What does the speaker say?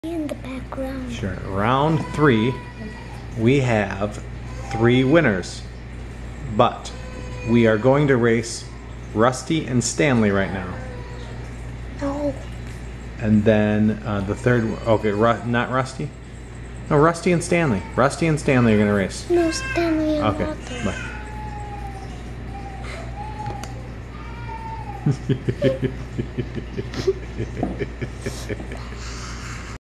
In the background. Sure. Round 3, we have 3 winners, but we are going to race Rusty and Stanley right now. No. And then the third, okay, not Rusty? No, Rusty and Stanley. Rusty and Stanley are going to race. No, Stanley and Okay, Walter. bye.